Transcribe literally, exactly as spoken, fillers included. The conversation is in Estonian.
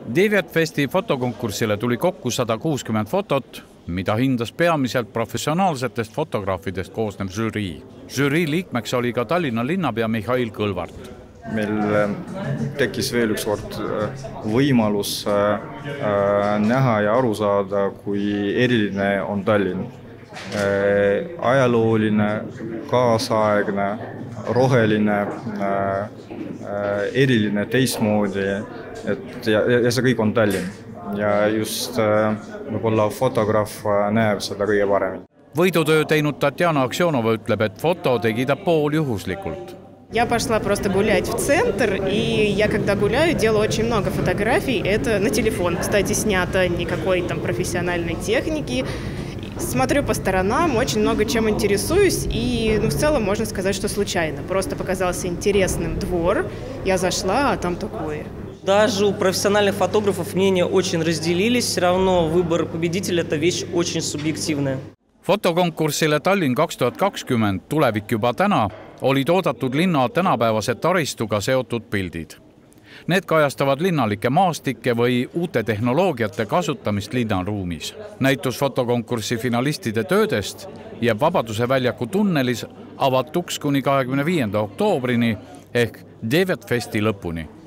Deviatfesti fotokonkursile tuli kokku sada kuuskümmend fotot, mida hindas peamiselt professionaalsetest fotograafidest koosnev žürii. Žürii liikmeks oli ka Tallinna linnapea Mihhail Kõlvart. Meil tekkis veel üks kord võimalus näha ja aru saada, kui eriline on Tallinn. Ajalooline, kaasaegne, roheline, eriline teistmoodi, et, ja, ja see kõik on Tallinn. Ja just võib-olla fotograaf näeb seda kõige paremini. Võidutöö teinud Tatjana Aksionova ütleb, et foto tegi ta pool juhuslikult. Я пошла просто гулять в центр, и я, когда гуляю, делаю очень много фотографий. Это на телефон, кстати, снято, никакой там профессиональной техники. Смотрю по сторонам, очень много чем интересуюсь, и ну, в целом можно сказать, что случайно. Просто показался интересным двор, я зашла, а там такое. Даже у профессиональных фотографов мнения очень разделились, все равно выбор победителя – это вещь очень субъективная. Fotokonkursile Tallinn kaks tuhat kakskümmend tulevik juba täna olid oodatud linna tänapäevase taristuga seotud pildid. Need kajastavad linnalike maastikke või uute tehnoloogiate kasutamist linnaruumis. Näitus fotokonkursi finalistide töödest jääb Vabaduse väljaku tunnelis avatuks kuni kahekümne viienda oktoobrini ehk Deviatfesti lõpuni.